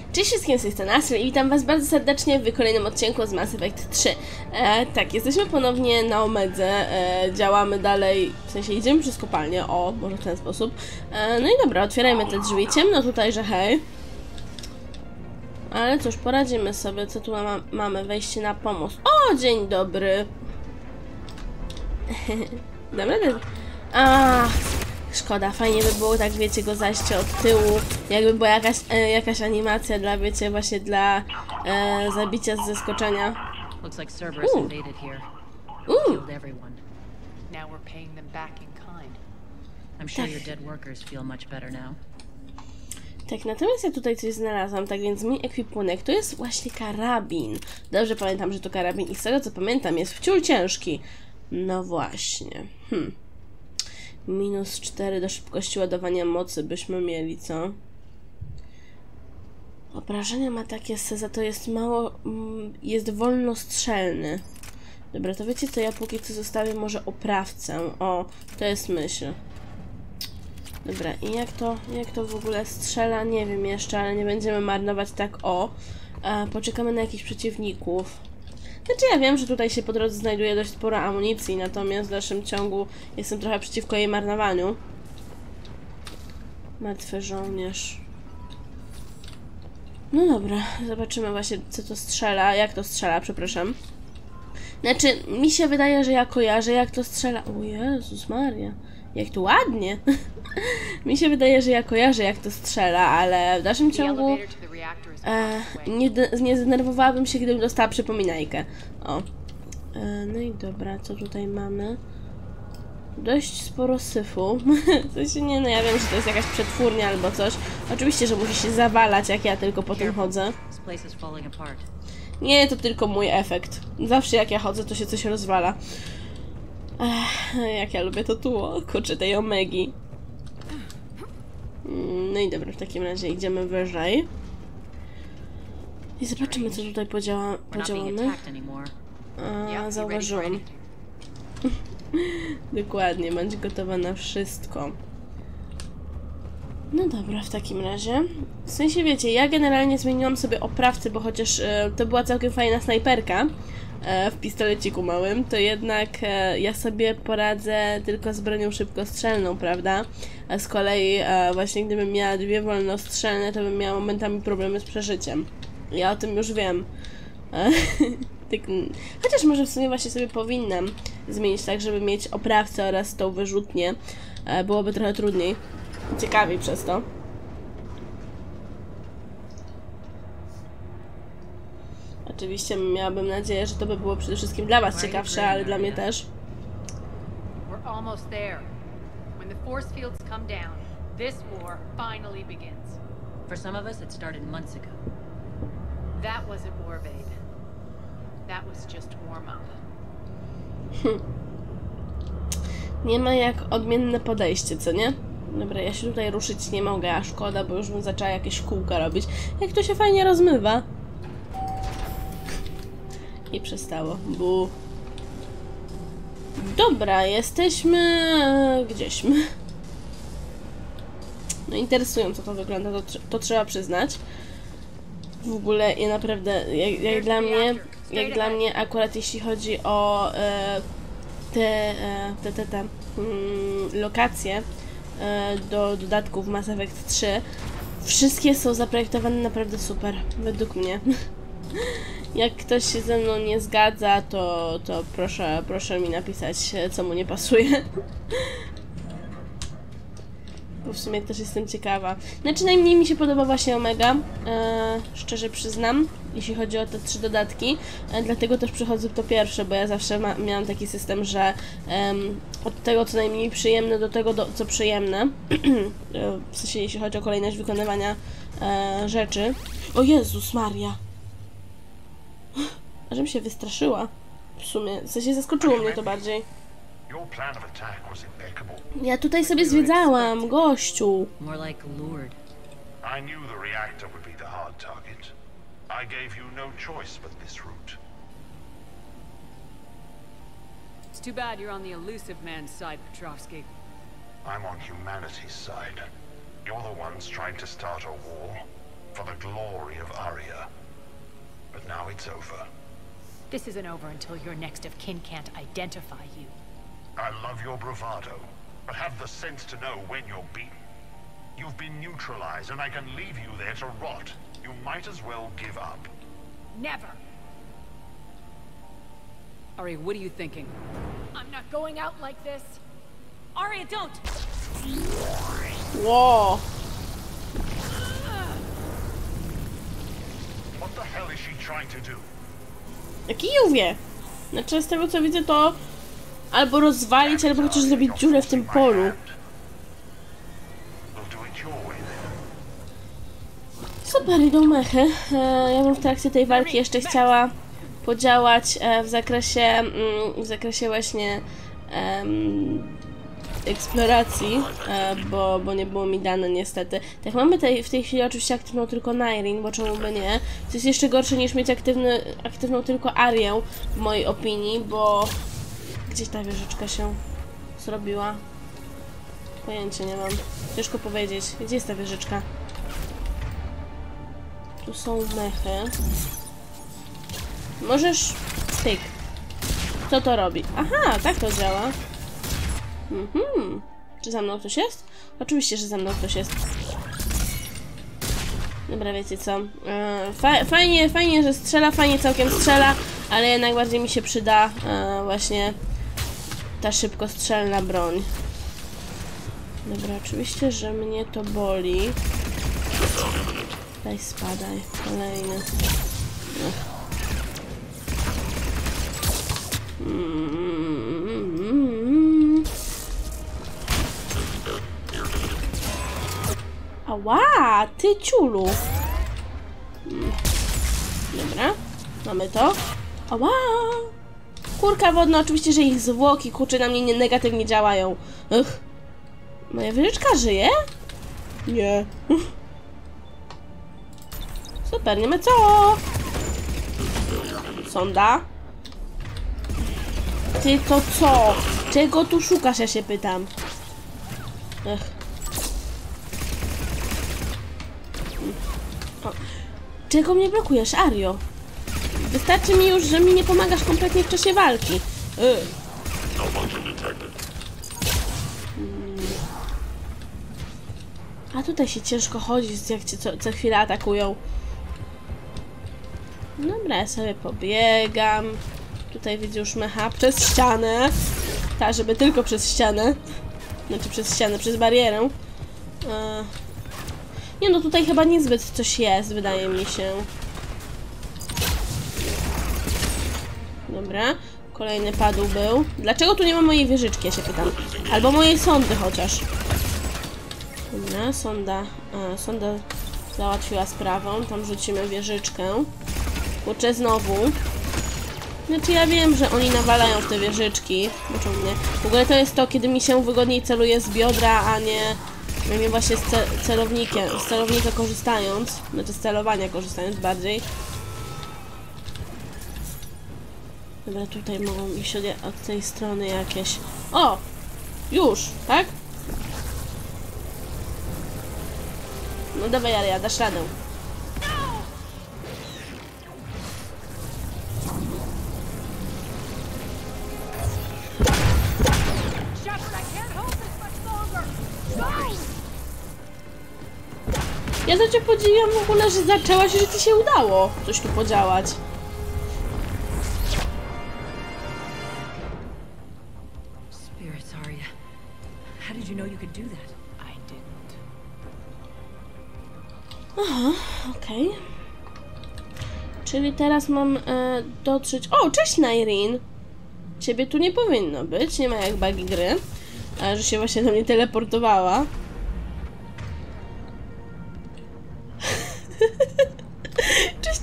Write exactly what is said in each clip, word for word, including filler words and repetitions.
Cześć wszystkim, z tej strony Astral i witam was bardzo serdecznie w kolejnym odcinku z Mass Effect trzy. E, tak, jesteśmy ponownie na Omedze, e, działamy dalej, w sensie idziemy przez kopalnię, o, może w ten sposób. E, no i dobra, otwierajmy te drzwi, ciemno tutaj, że hej. Ale cóż, poradzimy sobie, co tu ma mamy, wejście na pomost. O, dzień dobry. Dobra, ach, szkoda, fajnie by było, tak wiecie, go zajść od tyłu, jakby była jakaś, e, jakaś animacja dla, wiecie, właśnie dla e, zabicia z zaskoczenia. Uuu. Uuu. Tak, natomiast ja tutaj coś znalazłam, tak więc mój ekwipunek to jest właśnie karabin. Dobrze pamiętam, że to karabin i z tego co pamiętam jest wciul ciężki. No właśnie, hm. Minus cztery do szybkości ładowania mocy byśmy mieli, co? Obrażenia ma takie za to jest mało... jest wolnostrzelny. Dobra, to wiecie co, ja póki co zostawię może oprawcę. O, to jest myśl. Dobra, i jak to, jak to w ogóle strzela? Nie wiem jeszcze, ale nie będziemy marnować tak o. E, poczekamy na jakichś przeciwników. Znaczy ja wiem, że tutaj się po drodze znajduje dość sporo amunicji, natomiast w dalszym ciągu jestem trochę przeciwko jej marnowaniu. Martwy żołnierz. No dobra, zobaczymy właśnie co to strzela, jak to strzela, przepraszam. Znaczy, mi się wydaje, że ja kojarzę jak to strzela. O Jezus Maria, jak to ładnie. Mi się wydaje, że ja kojarzę jak to strzela, ale w dalszym ciągu e, nie, nie zdenerwowałabym się, gdybym dostała przypominajkę. O. E, no i dobra, co tutaj mamy? Dość sporo syfu. W sensie nie, no ja wiem, że to jest jakaś przetwórnia albo coś. Oczywiście, że musi się zawalać, jak ja tylko po tym chodzę. Nie, to tylko mój efekt. Zawsze jak ja chodzę, to się coś rozwala. Ech, jak ja lubię to tło, kurczę, tej omegi. No i dobra, w takim razie idziemy wyżej. I zobaczymy, co tutaj podziała podziałamy. A, zauważyłam. Dokładnie, bądź gotowa na wszystko. No dobra, w takim razie. W sensie, wiecie, ja generalnie zmieniłam sobie oprawcę, bo chociaż e, to była całkiem fajna snajperka e, w pistoleciku małym, to jednak e, ja sobie poradzę tylko z bronią szybkostrzelną, prawda? A z kolei e, właśnie gdybym miała dwie wolnostrzelne, to bym miała momentami problemy z przeżyciem. Ja o tym już wiem. E, tak, chociaż może w sumie właśnie sobie powinnam zmienić tak, żeby mieć oprawcę oraz tą wyrzutnię. E, byłoby trochę trudniej. Ciekawiej przez to. Oczywiście miałabym nadzieję, że to by było przede wszystkim dla was ciekawsze, ale dla mnie też. We're almost there. When the force fields come down, this war finally begins. For some of us, it started months ago. That wasn't war, babe. That was just warm up. Nie ma jak odmienne podejście, co nie? Dobra, ja się tutaj ruszyć nie mogę, a szkoda, bo już bym zaczęła jakieś kółka robić. Jak to się fajnie rozmywa. I przestało. Bu. Dobra, jesteśmy... gdzieśmy. No interesująco to wygląda, to, to trzeba przyznać. W ogóle ja naprawdę, jak, jak dla mnie, jak dla mnie akurat jeśli chodzi o e, te, e, te, te, te mm, lokacje e, do dodatków Mass Effect trzy, wszystkie są zaprojektowane naprawdę super, według mnie. Jak ktoś się ze mną nie zgadza, to, to proszę, proszę mi napisać, co mu nie pasuje. Bo w sumie też jestem ciekawa. Znaczy najmniej mi się podoba właśnie Omega, e, szczerze przyznam, jeśli chodzi o te trzy dodatki. E, dlatego też przychodzę to pierwsze, bo ja zawsze ma, miałam taki system, że e, od tego co najmniej przyjemne do tego do, co przyjemne. E, w sensie jeśli chodzi o kolejność wykonywania e, rzeczy. O Jezus Maria! Ażem się wystraszyła. W sumie, w sensie zaskoczyło mnie to bardziej. Ja tutaj sobie zwiedzałam, gościu. More like lured. I knew the reactor would be the hard target. I gave you no choice but this route. It's too bad you're on the elusive man's side, Petrovsky. I'm on humanity's side. You're the ones trying to start a war. For the glory of Aria. But now it's over. This isn't over until your next of kin can't identify you. I love your bravado, but have the sense to know when you're beaten. You've been neutralized, and I can leave you there to rot. You might as well give up. Never! Arya, what are you thinking? I'm not going out like this. Arya, don't! Ło! What the hell is she trying to do? Kijówie! Znaczy z tego co widzę to albo rozwalić, albo chociaż zrobić dziurę w tym polu. Super, idą mechy. E, ja bym w trakcie tej walki jeszcze chciała podziałać e, w zakresie mm, w zakresie właśnie em, eksploracji, e, bo, bo nie było mi dane niestety. Tak, mamy tej, w tej chwili oczywiście aktywną tylko Nyreen, bo czemu by nie. To jest jeszcze gorsze niż mieć aktywny, aktywną tylko Arię, w mojej opinii, bo gdzieś ta wieżyczka się zrobiła. Pojęcia nie mam. Ciężko powiedzieć. Gdzie jest ta wieżyczka? Tu są mechy. Możesz... Tyk. Co to robi? Aha, tak to działa. Mhm. Czy za mną ktoś jest? Oczywiście, że za mną ktoś jest. Dobra, wiecie co? Fa fajnie, fajnie, że strzela, fajnie całkiem strzela, ale jednak bardziej mi się przyda e, właśnie ta szybkostrzelna broń. Dobra, oczywiście, że mnie to boli. Daj spadaj. Kolejny. Ech. Mm-hmm. Ała, ty ciulu. Mm. Dobra, mamy to. Ała. Kurka wodna, oczywiście, że ich zwłoki, kurczę, na mnie nie, negatywnie działają. Ech. Moja wieżyczka żyje? Nie. Super, nie ma co. Sonda. Ty to co? Czego tu szukasz, ja się pytam. Ech. O. Czego mnie blokujesz, Ario? Wystarczy mi już, że mi nie pomagasz kompletnie w czasie walki. Ech. Hmm. A tutaj się ciężko chodzi, jak cię co, co chwilę atakują. Dobra, ja sobie pobiegam. Tutaj widzę już mecha przez ścianę. Tak, żeby tylko przez ścianę. Znaczy przez ścianę, przez barierę. Eee. Nie no, tutaj chyba niezbyt coś jest, wydaje mi się. Dobra, kolejny padł był. Dlaczego tu nie ma mojej wieżyczki, ja się pytam. Albo mojej sondy chociaż. Dobra, sonda. A, sonda załatwiła sprawę. Tam rzucimy wieżyczkę. Kurczę, znowu. Znaczy ja wiem, że oni nawalają w te wieżyczki. Boczą mnie. W ogóle to jest to, kiedy mi się wygodniej celuje z biodra, a nie, a nie właśnie z ce celownikiem, z celownika korzystając. Znaczy z celowania korzystając bardziej. Dobra, tutaj mogą iść od, od tej strony jakieś... O! Już, tak? No dawaj, Aria, dasz radę. Ja to cię podziwiam w ogóle, że zaczęłaś, że ci się udało coś tu podziałać. Spirits, Arya. How did you know you could do that? I didn't. Aha, okej. Okay. Czyli teraz mam e, dotrzeć... O, cześć Nyreen! Ciebie tu nie powinno być, nie ma jak bugi gry. A że się właśnie do mnie teleportowała. Cześć!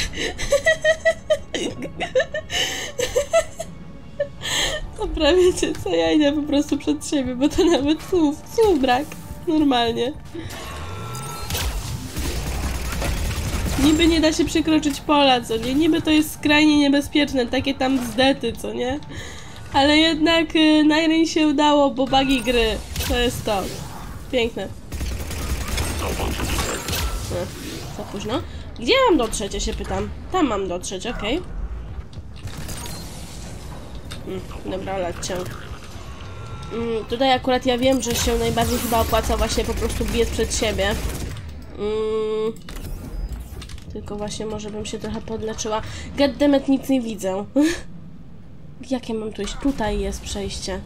Dobra, wiecie co, ja idę po prostu przed siebie, bo to nawet słów, słów brak. Normalnie. Niby nie da się przekroczyć pola, co nie? Niby to jest skrajnie niebezpieczne, takie tam bzdety, co nie? Ale jednak y, Nyreen się udało, bo bugi gry. To jest to. Piękne. No. Za późno. Gdzie mam dotrzeć, ja się pytam? Tam mam dotrzeć, okej. Okay. Mm, dobra, lecę. Mm, tutaj akurat ja wiem, że się najbardziej chyba opłaca właśnie po prostu biec przed siebie. Mm, tylko właśnie może bym się trochę podleczyła. Goddammit, nic nie widzę. Jak ja mam tu iść? Tutaj jest przejście.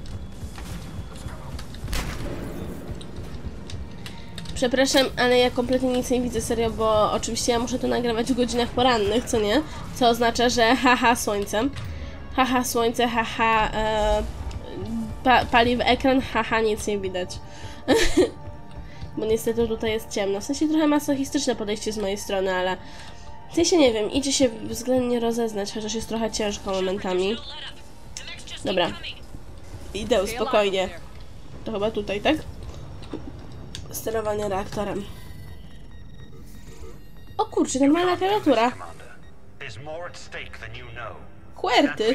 Przepraszam, ale ja kompletnie nic nie widzę, serio, bo oczywiście ja muszę to nagrywać w godzinach porannych, co nie? Co oznacza, że haha słońcem. Haha słońce, haha e, pa, pali w ekran, haha nic nie widać. Bo niestety tutaj jest ciemno. W sensie trochę masochistyczne podejście z mojej strony, ale w sensie nie wiem, idzie się względnie rozeznać, chociaż jest trochę ciężko momentami. Dobra. Idę spokojnie. To chyba tutaj, tak? Sterowanie reaktorem. O kurczę, normalna klawiatura. Huerty.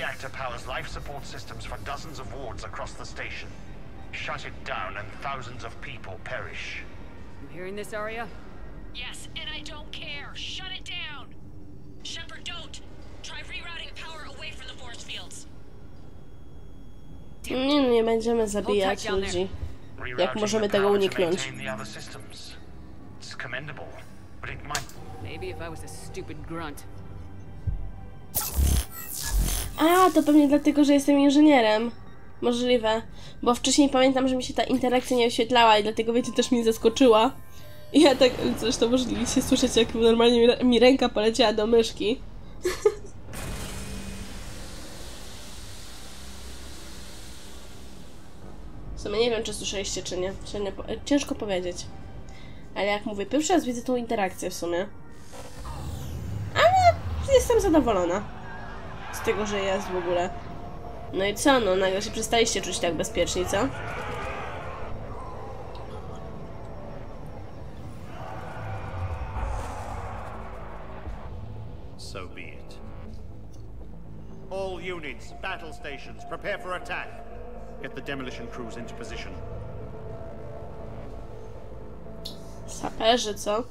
Shut it down and thousands of people perish. You hearing this, Arya? Yes, and I don't care. Shut it down. Shepard, don't. Try rerouting power away from the force fields. Nie, no nie będziemy zabijać ludzi. Jak możemy tego uniknąć? Maybe if I was a stupid grunt. A, to pewnie dlatego, że jestem inżynierem. Możliwe. Bo wcześniej pamiętam, że mi się ta interakcja nie oświetlała i dlatego, wiecie, też mnie zaskoczyła. I ja tak, zresztą możliwie słyszeć, jak normalnie mi, mi ręka poleciała do myszki. W sumie nie wiem, czy słyszeliście, czy nie. Ciężko powiedzieć. Ale jak mówię, pierwszy raz widzę tą interakcję w sumie. Ale jestem zadowolona z tego, że jest w ogóle. No i co? No nagle się przestaliście czuć tak bezpiecznie, co? So be it. All units, battle stations, prepare for attack. Get the demolition crews into position. Saperzy, co?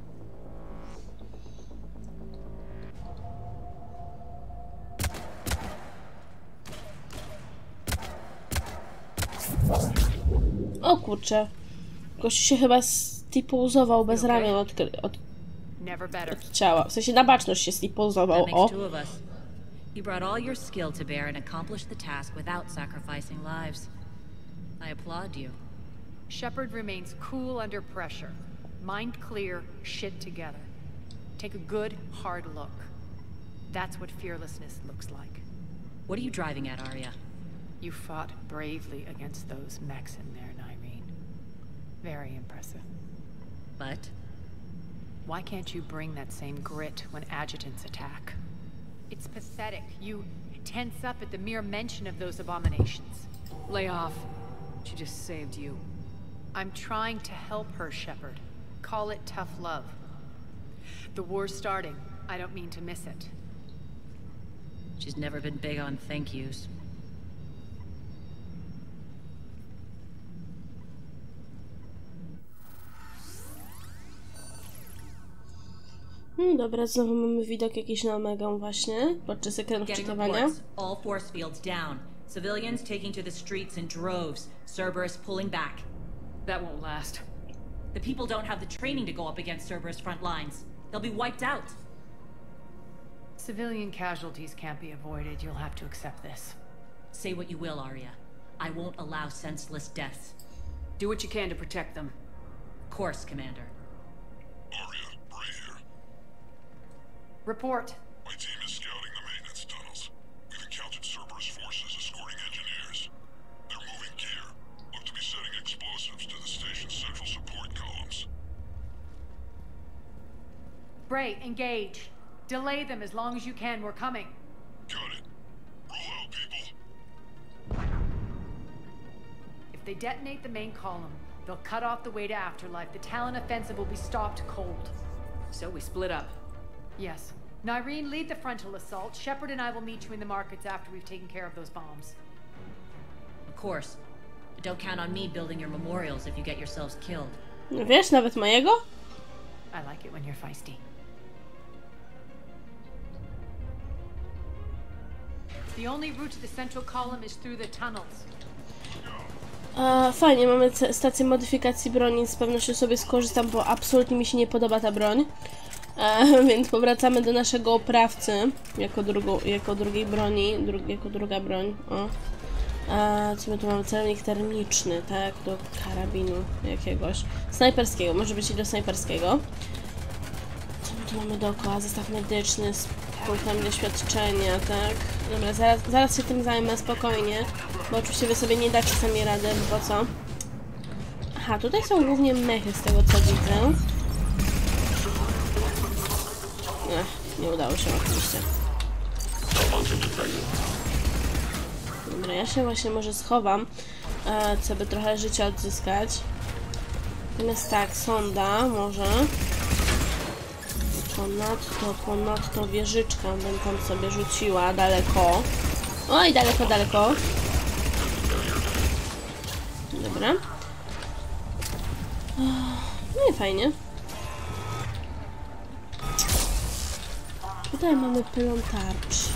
O kurczę. Gościu się chyba stipuzował bez ramion od, od, od ciała. W sensie na baczność się stipuzował. O. You brought all your skill to bear and accomplished the task without sacrificing lives. I applaud you. Shepard remains cool under pressure. Mind clear, shit together. Take a good, hard look. That's what fearlessness looks like. What are you driving at, Arya? You fought bravely against those mechs in there, Nyreen. Very impressive. But? Why can't you bring that same grit when adjutants attack? It's pathetic. You tense up at the mere mention of those abominations. Lay off. She just saved you. I'm trying to help her, Shepard. Call it tough love. The war's starting. I don't mean to miss it. She's never been big on thank yous. Hmm, dobra, znowu mamy widok jakiś na Omegę właśnie, podczas ekranu wczytywania. All force fields down. Civilians taking to the streets in droves. Cerberus pulling back. That won't last. The people don't have the training to go up against Cerberus front lines. They'll be wiped out. Civilian casualties can't be avoided. You'll have to accept this. Say what you will, Arya. I won't allow senseless deaths. Do what you can to protect them. Of course, Commander. Arya, Bray here. Report. My team is scouting the maintenance tunnels. We've encountered Cerberus forces escorting engineers. They're moving gear. Look to be setting explosives to the station's central support columns. Bray, engage. Delay them as long as you can. We're coming. Got it. Roll out, people. If they detonate the main column, they'll cut off the way to Afterlife. The Talon offensive will be stopped cold. So we split up. Yes. Nyreen, lead the frontal assault. Shepard and I will meet you in the markets after we've taken care of those bombs. Of course. But don't count on me building your memorials if you get yourselves killed. No wiesz, nawet mojego? I like it when you're feisty. The only route to the central column is through the tunnels. A, fajnie, mamy stację modyfikacji broni, z pewnością sobie skorzystam, bo absolutnie mi się nie podoba ta broń. E, więc powracamy do naszego oprawcy jako, drugą, jako drugiej broni, dru, jako druga broń. O. A, co my tu mamy? Celownik termiczny, tak? Do karabinu jakiegoś. Snajperskiego, może być i do snajperskiego. Co my tu mamy dookoła? Zestaw medyczny z punktami doświadczenia, tak? Dobra, zaraz, zaraz się tym zajmę spokojnie, bo oczywiście wy sobie nie dacie sami rady, bo po co? Aha, tutaj są głównie mechy z tego co widzę. Ech, nie udało się oczywiście. Dobra, ja się właśnie może schowam, e, co by trochę życia odzyskać. Natomiast tak, sonda może. Ponadto, ponadto wieżyczkę bym tam sobie rzuciła daleko. Oj, daleko, daleko. Dobra. No i fajnie. Tutaj mamy pylon tarcz.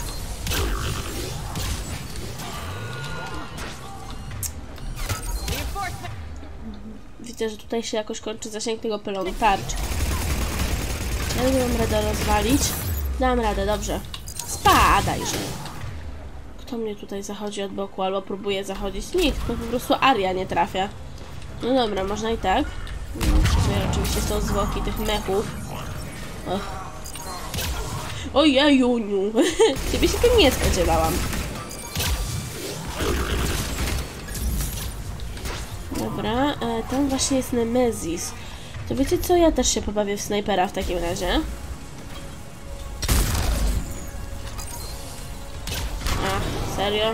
Widzę, że tutaj się jakoś kończy zasięg tego pylonu tarcz. Ja nie mam radę rozwalić. Dam radę, dobrze. Spadajże. Kto mnie tutaj zachodzi od boku albo próbuje zachodzić? Nikt, to po prostu Aria nie trafia. No dobra, można i tak. Tutaj oczywiście są zwłoki tych mechów. Och. Ojejuniu. Ciebie się tym nie spodziewałam. Dobra, e, tam właśnie jest Nemesis. To wiecie co? Ja też się pobawię w snajpera w takim razie. Ach, serio?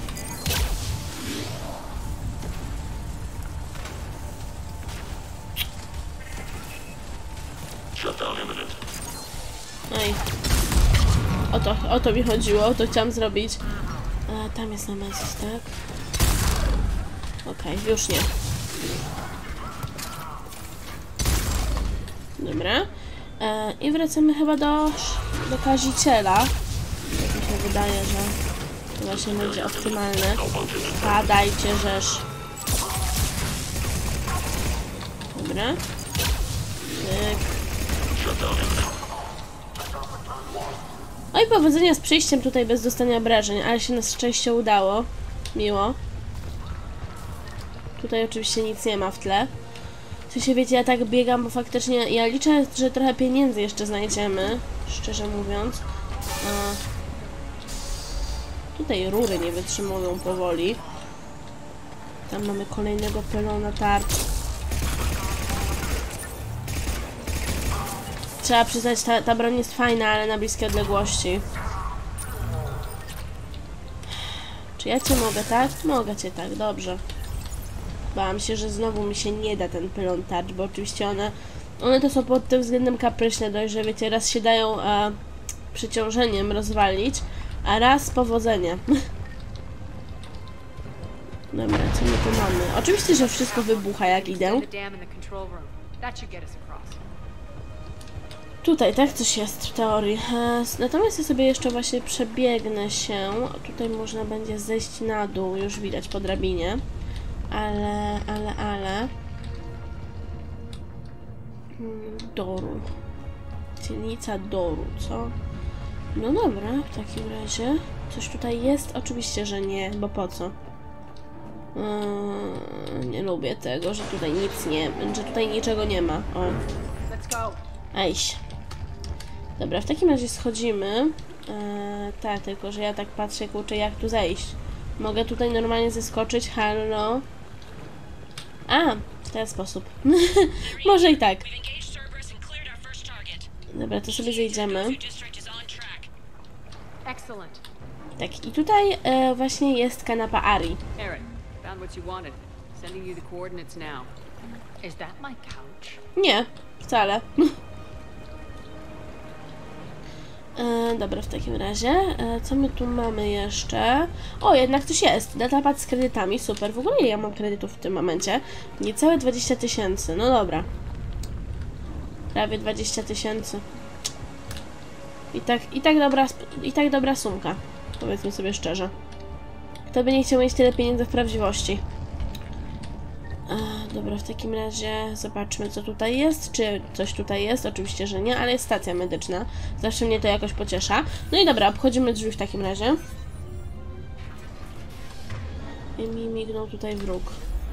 Ej. O to, o to mi chodziło, to chciałam zrobić. E, tam jest Nemesis, tak? Okej, okay, już nie. Dobra. E, I wracamy chyba do, do kaziciela. Tak mi się wydaje, że to właśnie będzie optymalne. Padajcie, żeż. Dobra. Tyk. Oj, powodzenia z przyjściem tutaj bez dostania obrażeń, ale się na szczęście udało. Miło. Tutaj oczywiście nic nie ma w tle. Co się wiecie, ja tak biegam, bo faktycznie ja liczę, że trochę pieniędzy jeszcze znajdziemy, szczerze mówiąc. A tutaj rury nie wytrzymują powoli. Tam mamy kolejnego pylona tarcz. Trzeba przyznać, ta, ta broń jest fajna, ale na bliskie odległości. Czy ja cię mogę tak? Mogę cię tak, dobrze. Bałam się, że znowu mi się nie da ten pylon tarcz, bo oczywiście one, one to są pod tym względem kapryśne dość, że wiecie, raz się dają a, przeciążeniem rozwalić, a raz powodzenie. Dobra, co my tu mamy? Oczywiście, że wszystko wybucha jak idę. Tutaj, tak? Coś jest w teorii. Natomiast ja sobie jeszcze właśnie przebiegnę się. Tutaj można będzie zejść na dół, już widać po drabinie. Ale, ale, ale... Doru. Dzielnica Doru, co? No dobra, w takim razie... Coś tutaj jest? Oczywiście, że nie, bo po co? Yy, nie lubię tego, że tutaj nic nie... że tutaj niczego nie ma. O. Ejś. Dobra, w takim razie schodzimy. Yy, tak, tylko że ja tak patrzę, kurczę, jak tu zejść. Mogę tutaj normalnie zeskoczyć, hallo? A, w ten sposób. Może i tak. Dobra, to sobie zejdziemy. Tak, i tutaj e, właśnie jest kanapa Ari. Nie, wcale. E, dobra, w takim razie, e, co my tu mamy jeszcze? O, jednak coś jest. Datapad z kredytami, super. W ogóle ja mam kredytów w tym momencie. Niecałe dwadzieścia tysięcy, no dobra. Prawie dwadzieścia tysięcy. I tak, i tak dobra, i tak dobra sumka. Powiedzmy sobie szczerze. Kto by nie chciał mieć tyle pieniędzy w prawdziwości? A, dobra, w takim razie zobaczmy, co tutaj jest. Czy coś tutaj jest? Oczywiście, że nie, ale jest stacja medyczna. Zawsze mnie to jakoś pociesza. No i dobra, obchodzimy drzwi w takim razie. I mi mignął tutaj wróg.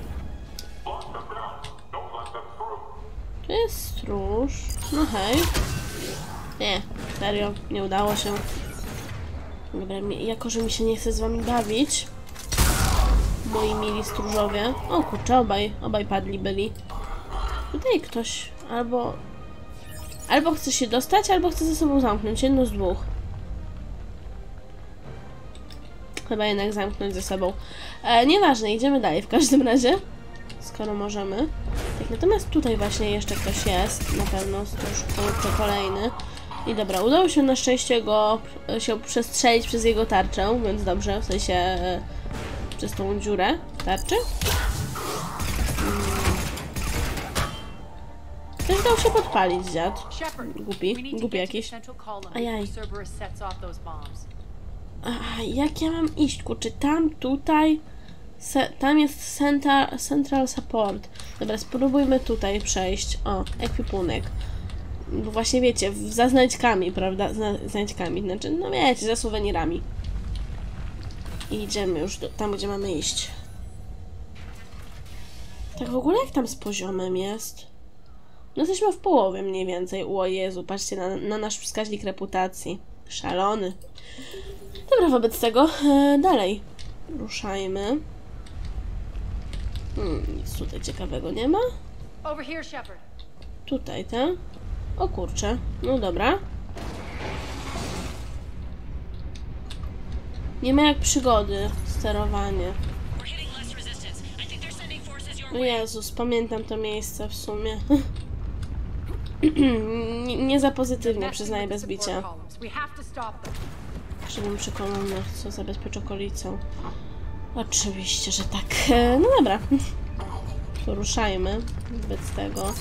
Tu jest stróż. No hej. Nie, serio, nie udało się. Dobra, mi, jako że mi się nie chce z wami bawić, moi mili stróżowie. O kurczę, obaj, obaj padli byli. Tutaj ktoś albo... Albo chce się dostać, albo chce ze sobą zamknąć. Jedno z dwóch. Chyba jednak zamknąć ze sobą. E, nieważne, idziemy dalej w każdym razie. Skoro możemy. Tak, natomiast tutaj właśnie jeszcze ktoś jest. Na pewno stróż kurczę kolejny. I dobra, udało się na szczęście go się przestrzelić przez jego tarczę, więc dobrze, w sensie e, przez tą dziurę tarczy. Hmm. Też dał się podpalić, dziad. Głupi, głupi jakiś. Ajaj. A, jak ja mam iść, kurczę, tam, tutaj, se, tam jest centa, Central Support. Dobra, spróbujmy tutaj przejść. O, ekwipunek. Bo właśnie wiecie, za znajdźkami, prawda? Za znajdźkami, znaczy, no wiecie, za suwenirami. I idziemy już do, tam, gdzie mamy iść. Tak w ogóle jak tam z poziomem jest? No jesteśmy w połowie mniej więcej. O Jezu, patrzcie na, na nasz wskaźnik reputacji. Szalony. Dobra, wobec tego e, dalej. Ruszajmy. Hmm, nic tutaj ciekawego nie ma. Over here, Shepard. Tutaj, te. O kurczę, no dobra. Nie ma jak przygody, sterowanie. O Jezus, pamiętam to miejsce w sumie. nie, nie za pozytywnie, przyznaję bez bicia. Żebym przy kolumnach, co zabezpiecz okolicę. Oczywiście, że tak. No dobra. To ruszajmy wobec tego.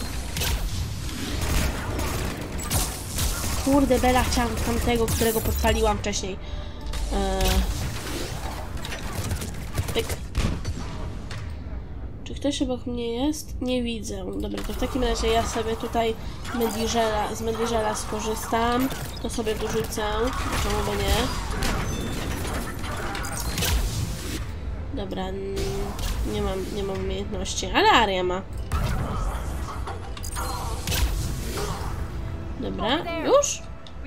Kurde, Bela, chciałam tamtego, którego podpaliłam wcześniej. Eee... Pyk. Czy ktoś obok mnie jest? Nie widzę. Dobra, to w takim razie ja sobie tutaj Mediżela, z Mediżela skorzystam. To sobie dorzucę. Czemu by nie? Dobra, nie mam, nie mam umiejętności, ale Aria ma. Dobra, już?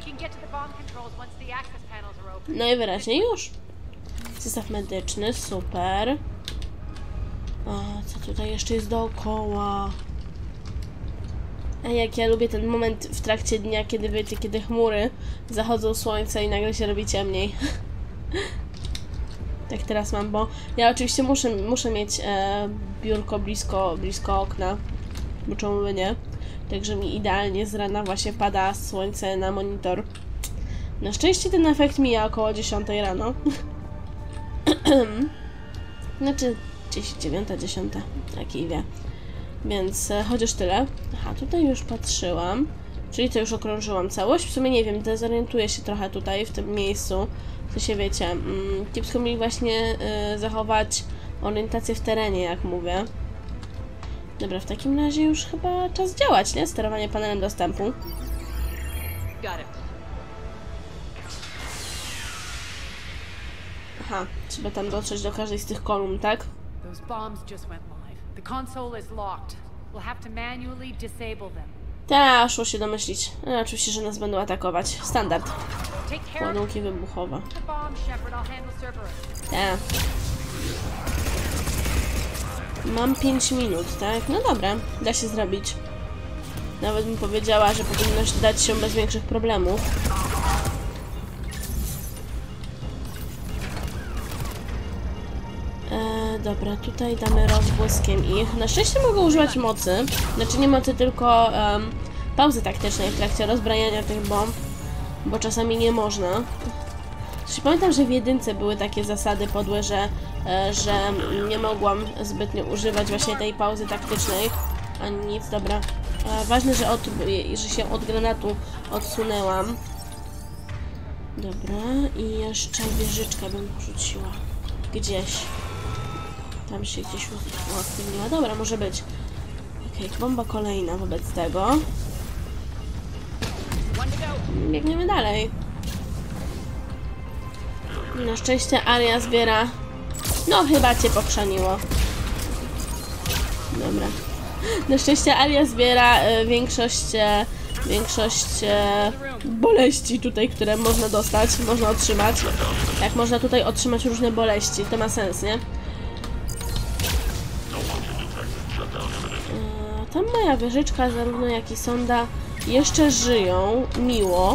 Najwyraźniej już. Zestaw medyczny, super. A co tutaj jeszcze jest dookoła? A jak ja lubię ten moment w trakcie dnia, kiedy wiecie, kiedy chmury zachodzą słońce i nagle się robi ciemniej. Tak teraz mam, bo ja oczywiście muszę, muszę mieć e, biurko blisko, blisko okna, bo czemu by nie? Także mi idealnie z rana właśnie pada słońce na monitor. Na szczęście ten efekt mija około dziesiątej rano. Znaczy gdzieś dziewiąta, dziesiąta, taki wie. Więc e, chociaż tyle. Aha, tutaj już patrzyłam. Czyli to już okrążyłam całość. W sumie nie wiem, dezorientuję się trochę tutaj, w tym miejscu. Co się wiecie, mm, kiepsko mi właśnie y, zachować orientację w terenie, jak mówię. Dobra, w takim razie już chyba czas działać, nie? Sterowanie panelem dostępu. Aha, trzeba tam dotrzeć do każdej z tych kolumn, tak? Those bombs just went live. The console is locked. We'll have to manually disable them. Ta, szło się domyślić. No, oczywiście, że nas będą atakować. Standard. Ładunki wybuchowe. Ta. Mam pięć minut, tak? No dobra, da się zrobić. Nawet bym powiedziała, że powinno dać się bez większych problemów. E, dobra, tutaj damy rozbłyskiem ich. Na szczęście mogę używać mocy. Znaczy nie mocy, tylko um, pauzy taktycznej w trakcie rozbrajania tych bomb. Bo czasami nie można. Znaczy, pamiętam, że w jedynce były takie zasady podłe, że, e, że nie mogłam zbytnio używać właśnie tej pauzy taktycznej. Ani nic, dobra. E, ważne, że, od, że się od granatu odsunęłam. Dobra, i jeszcze wieżyczkę bym porzuciła. Gdzieś. Tam się gdzieś uaktywniła. Dobra, może być. Okej, okay, bomba kolejna wobec tego. Biegniemy dalej. Na szczęście Aria zbiera... No, chyba cię pokrzaniło. Dobra. Na szczęście Aria zbiera e, większość... E, większość e, boleści tutaj, które można dostać, można otrzymać. Jak można tutaj otrzymać różne boleści, to ma sens, nie? E, tam moja wieżyczka, zarówno jak i sonda, jeszcze żyją, miło.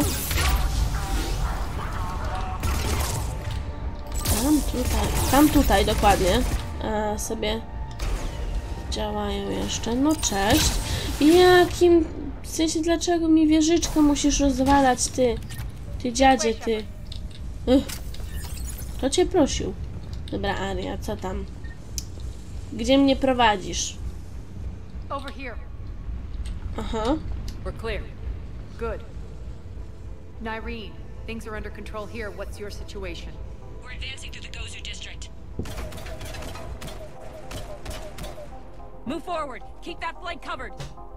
Tam tutaj, tam tutaj dokładnie e, sobie działają jeszcze. No cześć. Jakim... W sensie, dlaczego mi wieżyczkę musisz rozwalać, ty? Ty dziadzie, ty. Ugh. Kto cię prosił? Dobra, Aria, co tam? Gdzie mnie prowadzisz? Over here. Aha. We're clear. Good. Nyreen, things are under control here. What's your situation? We're advancing through the Gozu district. Move forward. Keep that flank covered.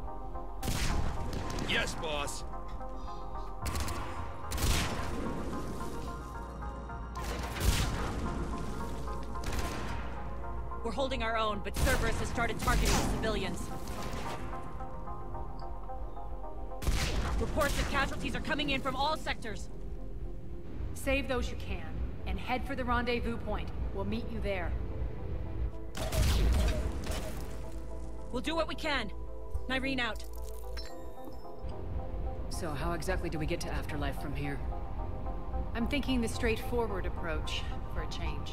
Yes, boss. We're holding our own, but Cerberus has started targeting civilians. Reports that casualties are coming in from all sectors. Save those you can, and head for the rendezvous point. We'll meet you there. We'll do what we can. Nyreen out. So how exactly do we get to Afterlife from here? I'm thinking the straightforward approach, for a change.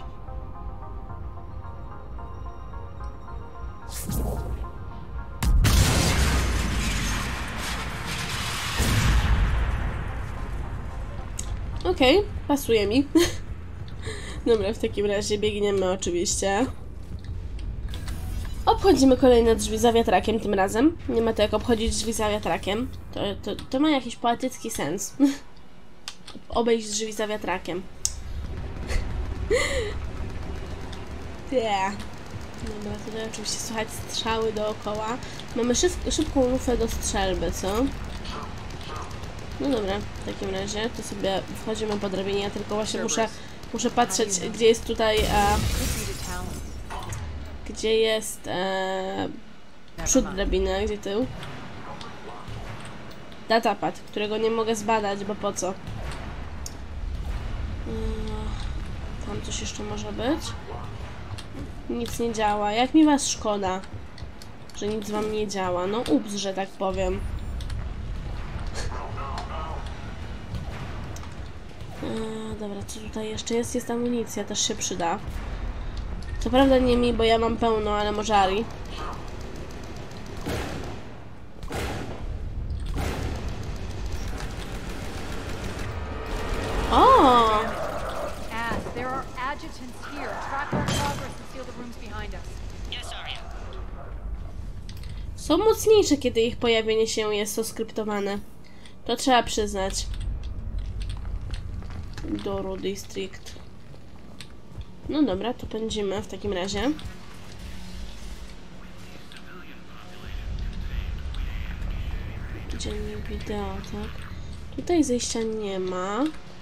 Okej, okay, pasuje mi. Dobra, w takim razie biegniemy oczywiście. Obchodzimy kolejne drzwi za wiatrakiem tym razem. Nie ma to jak obchodzić drzwi za wiatrakiem. To, to, to ma jakiś poetycki sens. Obejść drzwi za wiatrakiem. Yeah. Dobra, tutaj oczywiście słychać strzały dookoła. Mamy szyb szybką lufę do strzelby, co? No dobra, w takim razie to sobie wchodzimy po drabinie. Ja tylko właśnie muszę, muszę patrzeć, gdzie jest tutaj... A... Gdzie jest e, przód drabiny, gdzie tył? Datapad, którego nie mogę zbadać, bo po co? Tam coś jeszcze może być? Nic nie działa. Jak mi was szkoda, że nic wam nie działa. No ups, że tak powiem. E, dobra, co tutaj jeszcze jest? Jest amunicja, też się przyda. Co prawda nie mi, bo ja mam pełno, ale może Ari. O! As there are adjutants here. Track our progress and seal the rooms behind us. Yes, Arya. Są mocniejsze, kiedy ich pojawienie się jest oskryptowane. To trzeba przyznać. Doru District. No dobra, to pędzimy w takim razie. Dziennik wideo, tak? Tutaj zejścia nie ma.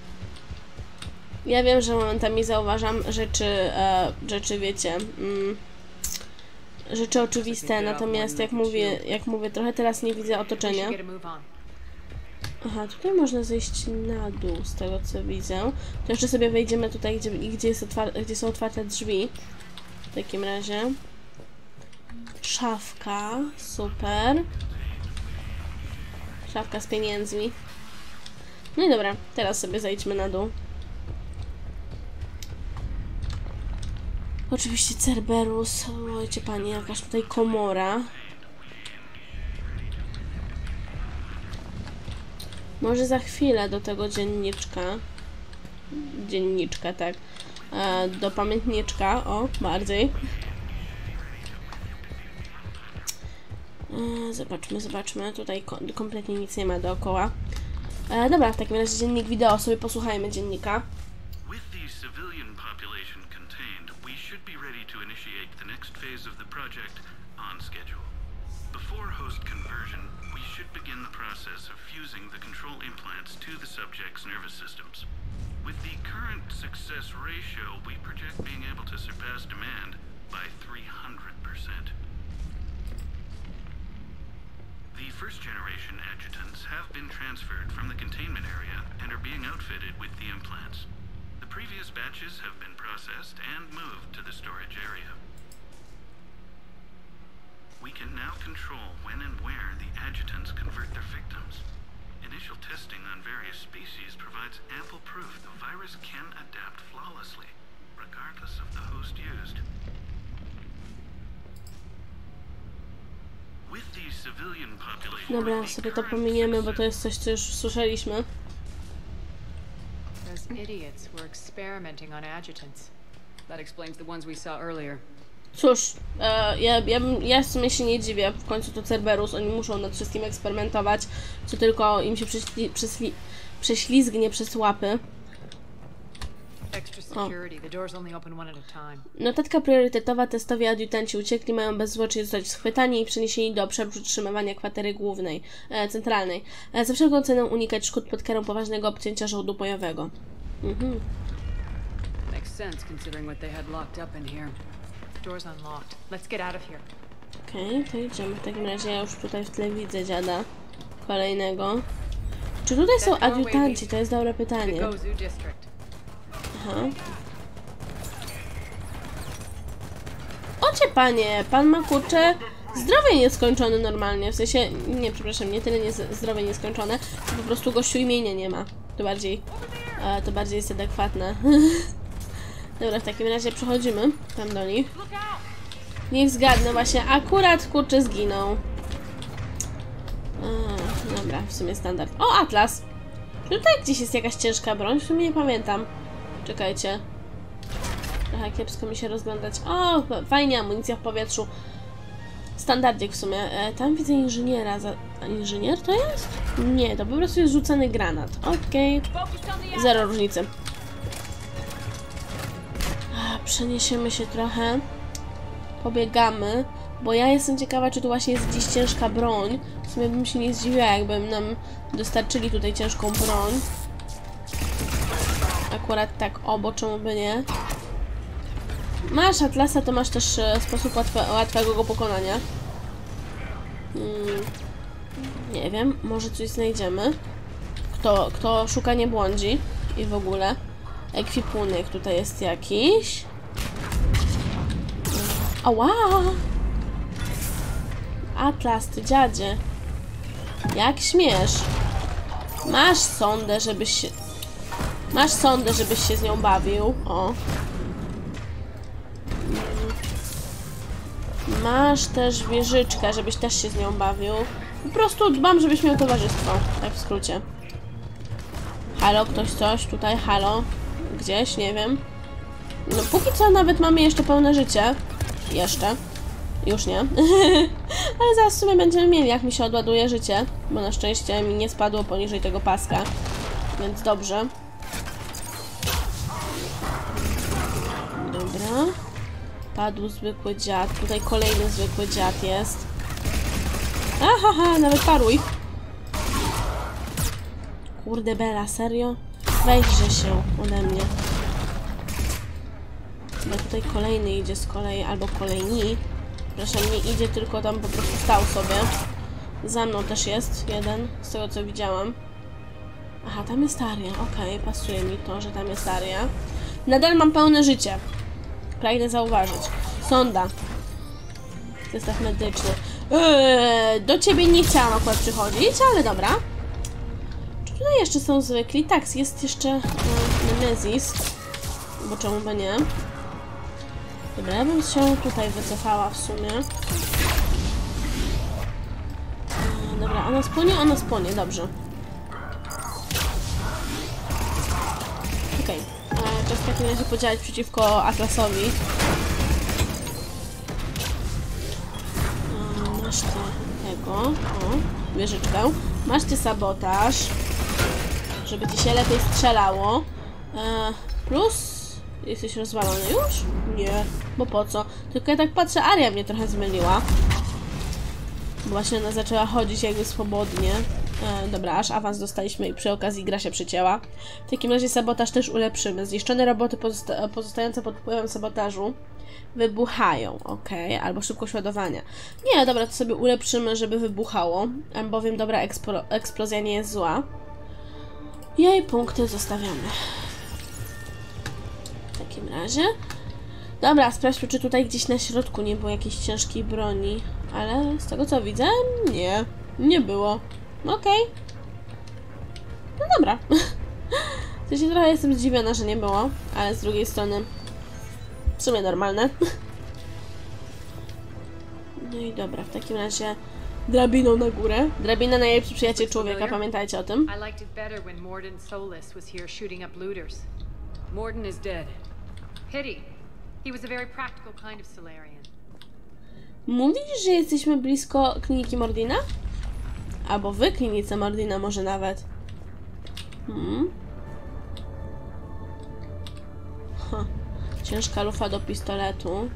Ja wiem, że momentami zauważam rzeczy, e, rzeczy wiecie, mm, rzeczy oczywiste, natomiast jak mówię, jak mówię, trochę teraz nie widzę otoczenia. Aha, tutaj można zejść na dół, z tego co widzę. To jeszcze sobie wejdziemy tutaj, gdzie, gdzie, jest otwarte, gdzie są otwarte drzwi. W takim razie. Szafka, super. Szafka z pieniędzmi. No i dobra, teraz sobie zejdźmy na dół. Oczywiście Cerberus. Ojcie panie, jakaś tutaj komora. Może za chwilę do tego dzienniczka. Dzienniczka, tak. E, do pamiętniczka, o, bardziej. Yy, zobaczmy, zobaczmy. Tutaj kom kompletnie nic nie ma dookoła. E, dobra, w takim razie dziennik wideo, sobie posłuchajmy dziennika. With the civilian population contained, we should be ready to initiate the next phase of the project on schedule. Before host conversion, we should begin the process of fusing the control implants to the subject's nervous systems. With the current success ratio, we project being able to surpass demand by three hundred percent. The first generation adjutants have been transferred from the containment area and are being outfitted with the implants. The previous batches have been processed and moved to the storage area. We can now control when and where the adjutants convert their victims. Initial testing on various species provides ample proof the virus can adapt flawlessly, regardless of the host used. With the civilian population... Dobra, sobie to pominiemy, bo to jest coś, co już słyszeliśmy. Those idiots were experimenting on adjutants. That explains the ones we saw earlier. Cóż, e, ja, ja, ja w sumie się nie dziwię, w końcu to Cerberus, oni muszą nad wszystkim eksperymentować, co tylko im się prześli, prześli, prześlizgnie przez łapy. Extra security. The doors only open one at a time. Notatka priorytetowa, testowi adjutanci uciekli, mają bezzwłocznie zostać schwytani i przeniesieni do obszaru przytrzymywania kwatery głównej, e, centralnej. E, za wszelką cenę unikać szkód pod karą poważnego obcięcia żołdu bojowego. Mhm. Makes sense considering what they had locked up in here. Doors unlocked. Let's get out of here. Okej, okay, to idziemy. W takim razie ja już tutaj w tle widzę dziada kolejnego. Czy tutaj są adiutanci? To jest dobre pytanie. Aha. Ocie panie, pan ma kurczę zdrowie nieskończone normalnie, w sensie, nie, przepraszam, nie tyle nie zdrowie nieskończone, to po prostu gościu imienia nie ma. To bardziej, e, to bardziej jest adekwatne. Dobra, w takim razie przechodzimy tam do nich. Niech zgadnę, właśnie akurat kurczę zginął. A, dobra, w sumie standard. O, Atlas! Czy tutaj gdzieś jest jakaś ciężka broń? W sumie nie pamiętam. Czekajcie. Trochę kiepsko mi się rozglądać. O, fajnie, amunicja w powietrzu. Standardik w sumie. E, tam widzę inżyniera. Za... A inżynier to jest? Nie, to po prostu jest rzucany granat. Okej. Okay. Zero różnicy. A, przeniesiemy się trochę. Pobiegamy. Bo ja jestem ciekawa, czy tu właśnie jest gdzieś ciężka broń. W sumie bym się nie zdziwiła, jakby nam dostarczyli tutaj ciężką broń. Akurat tak, o, bo czemu by nie? Masz Atlasa, to masz też e, sposób łatwe, łatwego go pokonania. Hmm, nie wiem, może coś znajdziemy. Kto, kto szuka, nie błądzi. I w ogóle. Ekwipunek tutaj jest jakiś. Ała! Atlas, ty dziadzie. Jak śmiesz? Masz sondę, żebyś się... Masz sondę, żebyś się z nią bawił. O. Masz też wieżyczkę, żebyś też się z nią bawił. Po prostu dbam, żebyś miał towarzystwo. Tak w skrócie. Halo, ktoś coś tutaj? Halo? Gdzieś? Nie wiem. No póki co nawet mamy jeszcze pełne życie. Jeszcze. Już nie. Ale zaraz w sumie będziemy mieli, jak mi się odładuje życie. Bo na szczęście mi nie spadło poniżej tego paska. Więc dobrze. Dobra. Padł zwykły dziad. Tutaj kolejny zwykły dziad jest. Ahaha, nawet paru ich. Kurde bela, serio? Weźże się ode mnie. Chyba tutaj kolejny idzie z kolei, albo kolejni. Proszę, nie idzie, tylko tam po prostu stał sobie. Za mną też jest jeden, z tego co widziałam. Aha, tam jest Aria. Okej, okay, pasuje mi to, że tam jest Aria. Nadal mam pełne życie. Pragnę zauważyć. Sonda. Zestaw medyczny. Eee, do ciebie nie chciałam akurat przychodzić, ale dobra. Czy tutaj jeszcze są zwykli? Tak, jest jeszcze e, Nemesis. Bo czemu by nie? Dobra, ja bym się tutaj wycofała w sumie. E, dobra, ona spłonie? Ona spłonie, dobrze. Okej. Okay. Czas w takim razie podziałać przeciwko Atlasowi. E, masz ty. O, wieżyczkę. Masz ty sabotaż, żeby ci się lepiej strzelało. E, plus... Jesteś rozwalony już? Nie, bo po co? Tylko ja tak patrzę, Aria mnie trochę zmyliła. Bo właśnie ona zaczęła chodzić jakby swobodnie. E, dobra, aż awans dostaliśmy i przy okazji gra się przycięła. W takim razie sabotaż też ulepszymy. Zniszczone roboty pozosta pozostające pod wpływem sabotażu wybuchają, ok, albo szybkość ładowania. Nie, dobra, to sobie ulepszymy, żeby wybuchało, albowiem dobra eksplo eksplozja nie jest zła. Jej punkty zostawiamy. W takim razie. Dobra, sprawdźmy, czy tutaj gdzieś na środku nie było jakiejś ciężkiej broni, ale z tego co widzę, nie, nie było. Okej. Okay. No dobra. W sensie trochę jestem zdziwiona, że nie było, ale z drugiej strony w sumie normalne. No i dobra, w takim razie drabiną na górę. Drabina najlepszy przyjaciel człowieka, pamiętajcie o tym. I liked it better when Mordin Solus was here shooting up looters. Mordin is dead. Pity. He was a very practical kind of Solarian. Mówisz, że jesteśmy blisko kliniki Mordina? Albo w klinice Mordina może nawet. Hmm. Ha. Ciężka lufa do pistoletu.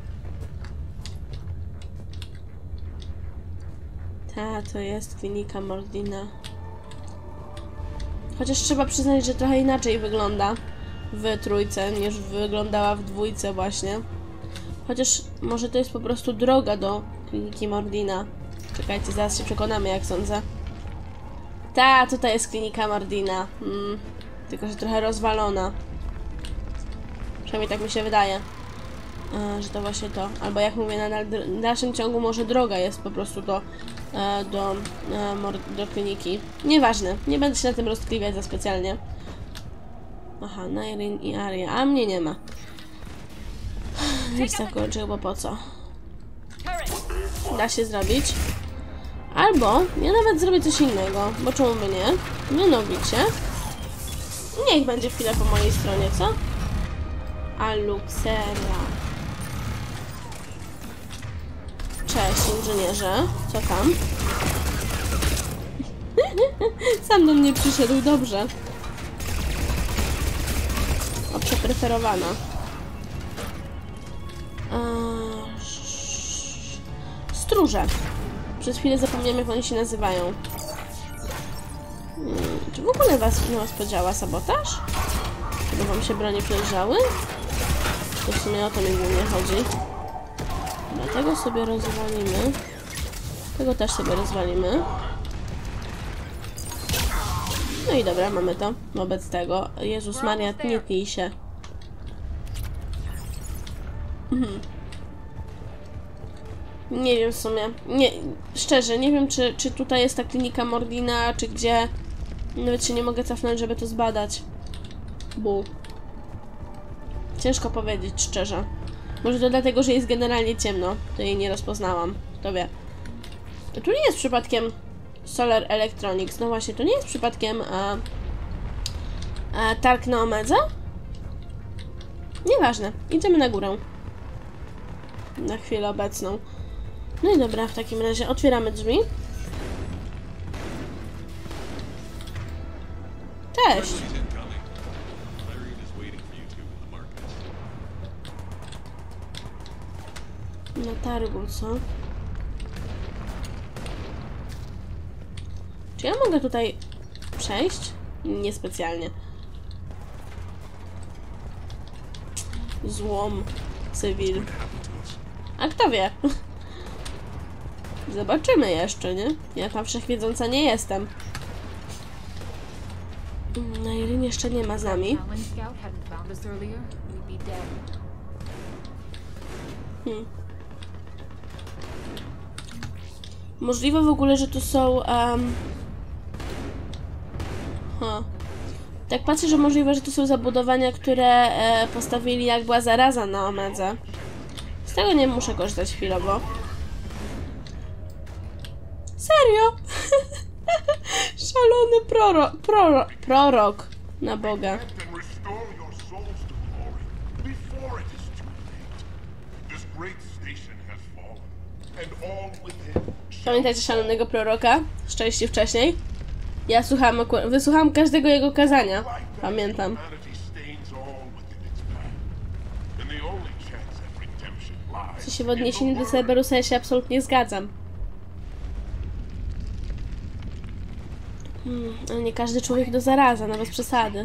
Ta, to jest klinika Mordina. Chociaż trzeba przyznać, że trochę inaczej wygląda w trójce, niż wyglądała w dwójce właśnie. Chociaż może to jest po prostu droga do kliniki Mordina. Czekajcie, zaraz się przekonamy, jak sądzę. Ta, tutaj jest klinika Mordina. Hmm. Tylko, że trochę rozwalona. Przynajmniej tak mi się wydaje. E, że to właśnie to. Albo jak mówię, na dalszym ciągu może droga jest po prostu do, e, do, e, do kliniki. Nieważne. Nie będę się na tym roztkliwiać za specjalnie. Aha, Nairin i Aria. A mnie nie ma. Lista kończy, bo po co? Da się zrobić. Albo ja nawet zrobię coś innego, bo czemu by nie? Mianowicie niech będzie chwilę po mojej stronie, co? Aluxera. Cześć, inżynierze. Co tam? Sam do mnie przyszedł, dobrze. O, przepreferowana. Eee, stróże. Przez chwilę zapomniałem, jak oni się nazywają. Hmm, czy w ogóle was, na was podziała sabotaż? Żeby wam się broni przejrzały? To w sumie o to mi głównie chodzi. Dlatego sobie rozwalimy. Tego też sobie rozwalimy. No i dobra, mamy to. Wobec tego. Jezus Maria, nie pij się. Mhm. Nie wiem w sumie. Nie, szczerze, nie wiem, czy, czy tutaj jest ta klinika Mordina, czy gdzie. Nawet się nie mogę cofnąć, żeby to zbadać. Bu. Ciężko powiedzieć, szczerze. Może to dlatego, że jest generalnie ciemno. To jej nie rozpoznałam. Kto wie. To tu nie jest przypadkiem Solar Electronics. No właśnie, to nie jest przypadkiem a, a targ na Omedze? Nieważne. Idziemy na górę. Na chwilę obecną. No i dobra, w takim razie otwieramy drzwi. Cześć! Na targu, co? Czy ja mogę tutaj przejść? Niespecjalnie. Złom. Cywil. A kto wie? Zobaczymy jeszcze, nie? Ja tam wszechwiedząca nie jestem. Na Irin jeszcze nie ma z nami. Hmm. Możliwe w ogóle, że tu są... Um... Huh. Tak patrzę, że możliwe, że tu są zabudowania, które e, postawili jak była zaraza na Omedze. Z tego nie muszę korzystać chwilowo. Serio? Szalony proro, proro, prorok na Boga. Pamiętacie Szalonego Proroka? Szczęście wcześniej? Ja słuchałam, wysłuchałam każdego jego kazania. Pamiętam. Co się w odniesieniu do Cerberusa, ja się absolutnie zgadzam. Hmm, ale nie każdy człowiek to zaraza, no bez przesady.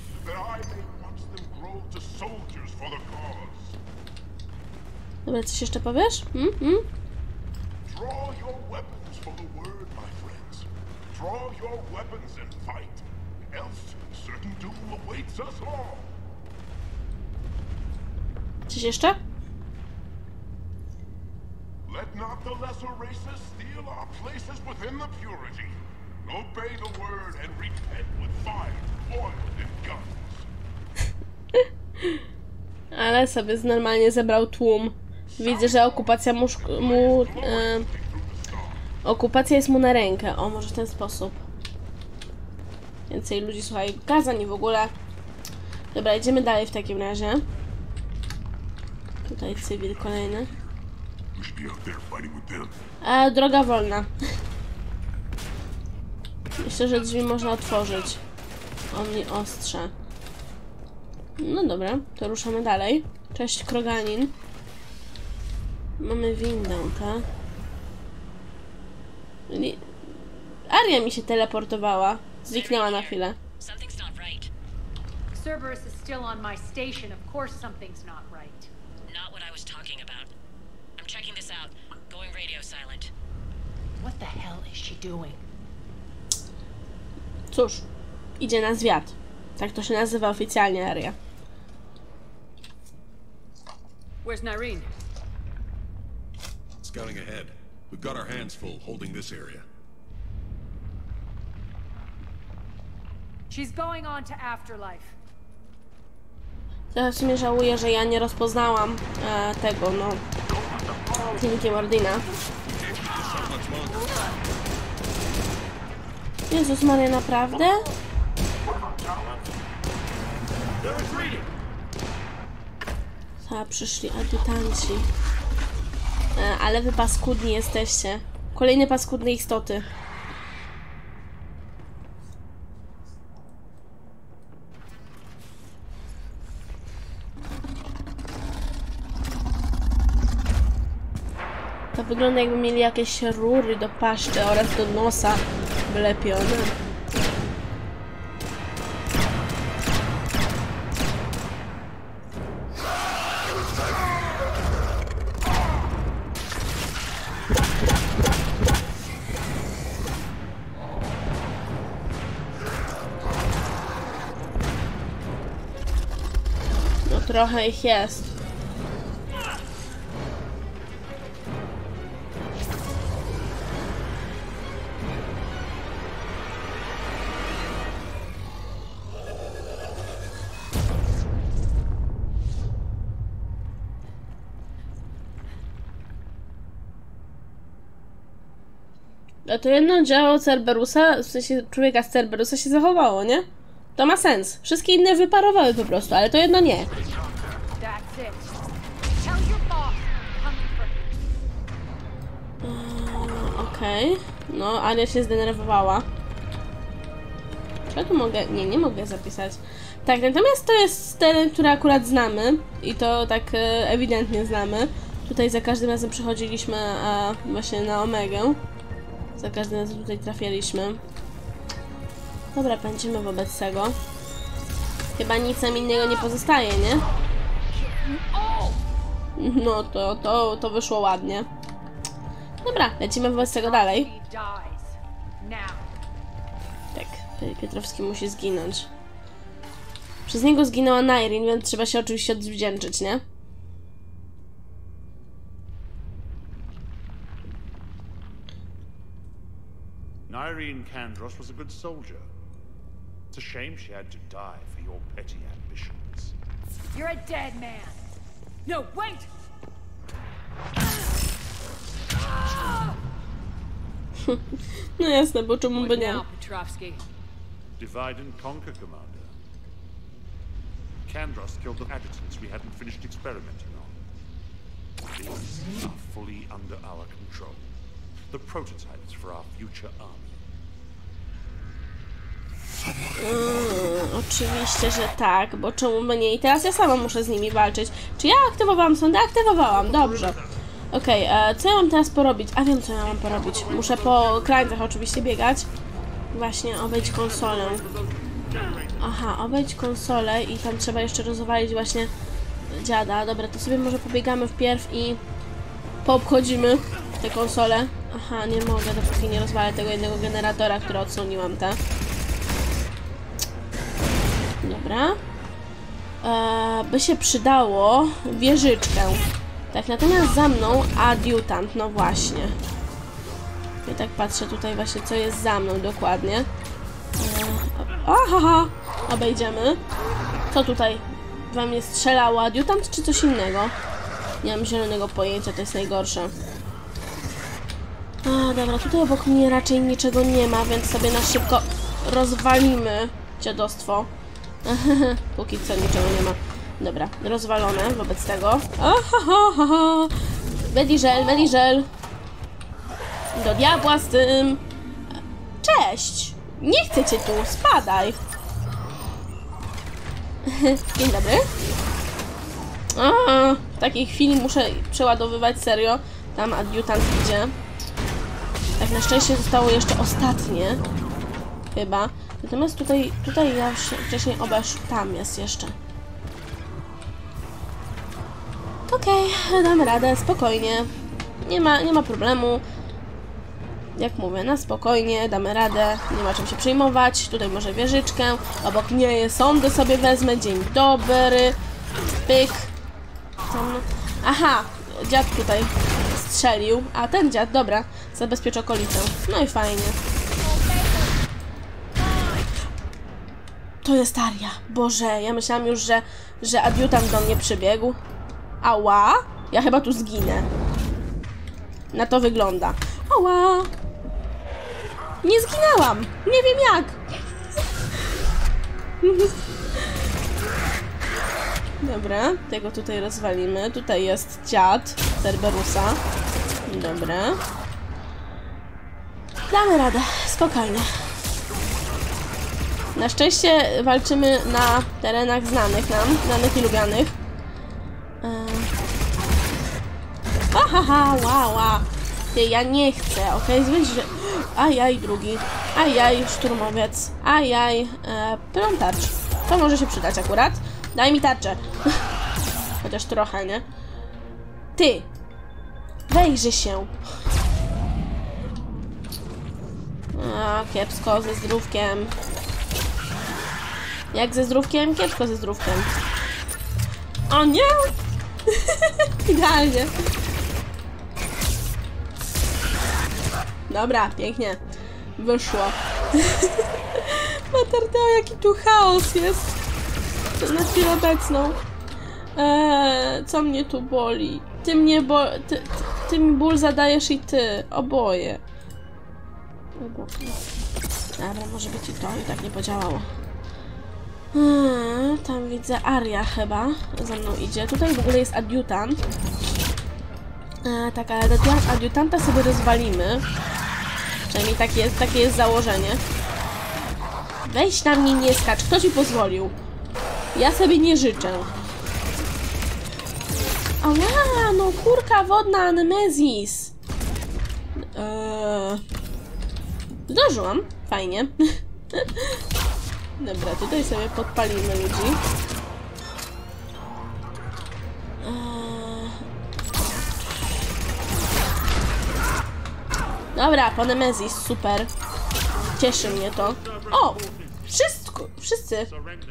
Dobra, coś jeszcze powiesz? Hmm? Hmm? Coś jeszcze? Let not the lesser races steal our places within the purity. Obey the word and repent with fire, oil, and guns. Ale sobie normalnie zebrał tłum. Widzę, że okupacja mu... mu e, okupacja jest mu na rękę. O, może w ten sposób. Więcej ludzi słucha jego kazań i w ogóle. Dobra, idziemy dalej w takim razie. Tutaj cywil kolejny. E, droga wolna. Myślę, że drzwi można otworzyć. Omni ostrze. No dobra, to ruszamy dalej. Cześć, Kroganin. Mamy windę, tak? Li... Aria mi się teleportowała. Zniknęła na chwilę. Something's not right. Cerberus is still on my station. Of course something's not right. Not what I was talking about. I'm checking this out. Going radio silent. What the hell is she doing? Cóż, idzie na zwiat. Tak to się nazywa oficjalnie, Aria. Where's Nyreen? Scouting ahead. We've got our hands full holding this area. She's going on to Afterlife. Trochę w sumie żałuję, że ja nie rozpoznałam e, tego, no... Kliniki Mordina. Jezus Maria, naprawdę? A, przyszli adiutanci. E, ale wy paskudni jesteście. Kolejne paskudne istoty. To wygląda, jakby mieli jakieś rury do paszczy oraz do nosa wlepione. No trochę ich jest. A to jedno działo Cerberusa, w sensie człowieka z Cerberusa się zachowało, nie? To ma sens. Wszystkie inne wyparowały po prostu, ale to jedno nie. Okej. Okay. No, Aria się zdenerwowała. Czy ja tu mogę? Nie, nie mogę zapisać. Tak, natomiast to jest teren, który akurat znamy. I to tak e, ewidentnie znamy. Tutaj za każdym razem przechodziliśmy a, właśnie na Omegę. Za każdym razem tutaj trafialiśmy. Dobra, pędzimy wobec tego. Chyba nic nam innego nie pozostaje, nie? No to, to, to wyszło ładnie. Dobra, lecimy wobec tego dalej. Tak, Pietrowski musi zginąć. Przez niego zginęła Nyreen, więc trzeba się oczywiście odwdzięczyć, nie? Nyreen Kandros was a good soldier. It's a shame she had to die for your petty ambitions. You're a dead man. No, wait! No jasne, bo czemu by nie? Divide and conquer, Commander. Kandros killed the adjutants we hadn't finished experimenting on. These are fully under our control. the prototypes for our future army. Mm, oczywiście, że tak, bo czemu by nie? I teraz ja sama muszę z nimi walczyć. Czy ja aktywowałam sondę? Aktywowałam, dobrze. Okej, okay, co ja mam teraz porobić? A wiem, co ja mam porobić. Muszę po krańcach oczywiście biegać. Właśnie, obejdź konsolę. Aha, obejdź konsolę i tam trzeba jeszcze rozwalić właśnie dziada. Dobra, to sobie może pobiegamy wpierw i poobchodzimy te konsole. Aha, nie mogę, dopóki nie rozwalę tego jednego generatora, który odsłoniłam, te. Dobra. Eee, by się przydało wieżyczkę. Tak, natomiast za mną adiutant, no właśnie. Ja tak patrzę tutaj właśnie, co jest za mną dokładnie. Eee, aha, obejdziemy. Co tutaj we mnie strzelało? Adiutant czy coś innego? Nie mam zielonego pojęcia, to jest najgorsze. A, dobra, tutaj obok mnie raczej niczego nie ma, więc sobie na szybko rozwalimy dziadostwo. Póki co niczego nie ma. Dobra, rozwalone wobec tego. Ahaha, Mediżel, Mediżel. Do diabła z tym. Cześć! Nie chcę cię tu, spadaj. Dzień dobry. A, w takiej chwili muszę przeładowywać, serio. Tam adiutant idzie. Tak, na szczęście zostało jeszcze ostatnie. Chyba. Natomiast tutaj, tutaj ja już wcześniej obeszł. Tam jest jeszcze. Okej, okay, damy radę, spokojnie. Nie ma, nie ma problemu. Jak mówię, na spokojnie, damy radę. Nie ma czym się przejmować. Tutaj może wieżyczkę. Obok mnie sondę sobie wezmę. Dzień dobry. Pyk. Tam. Aha, dziad tutaj strzelił. A ten dziad, dobra, zabezpiecz okolicę. No i fajnie. To jest Aria. Boże, ja myślałam już, że, że adiutant do mnie przybiegł. Ała! Ja chyba tu zginę. Na to wygląda. Ała! Nie zginęłam! Nie wiem jak! Dobra, tego tutaj rozwalimy. Tutaj jest dziad Cerberusa. Dobra. Damy radę, spokojnie. Na szczęście walczymy na terenach znanych nam, znanych i lubianych. Ahaha, łała. Ty, ja nie chcę, okej? Okay? Że... Ajaj, drugi. Ajaj, szturmowiec. Ajaj, e, plątacz. To może się przydać akurat. Daj mi tarczę. Chociaż trochę, nie? Ty! Wejrzyj się. A, kiepsko ze zdrówkiem. Jak ze zdrówkiem? Kiepsko ze zdrówkiem. O nie! Idealnie. Dobra, pięknie. Wyszło. Matardeo, jaki tu chaos jest. Na chwilę obecną. Eee, co mnie tu boli? Ty mnie bo... Ty, ty, ty mi ból zadajesz i ty. Oboje. Dobra, może być i to. I tak nie podziałało. Hmm, tam widzę Aria chyba. Za mną idzie. Tutaj w ogóle jest adiutant. E, tak, ale adiutanta sobie rozwalimy. Przynajmniej takie jest, takie jest założenie. Weź na mnie, nie skacz. Kto ci pozwolił? Ja sobie nie życzę. Ała, no kurka wodna Nemezis. Eee... Zdążyłam. Fajnie. Dobra, tutaj sobie podpalimy ludzi. Eee... Dobra, po Nemezis, super. Cieszy mnie to. O! Wszystko! Wszyscy!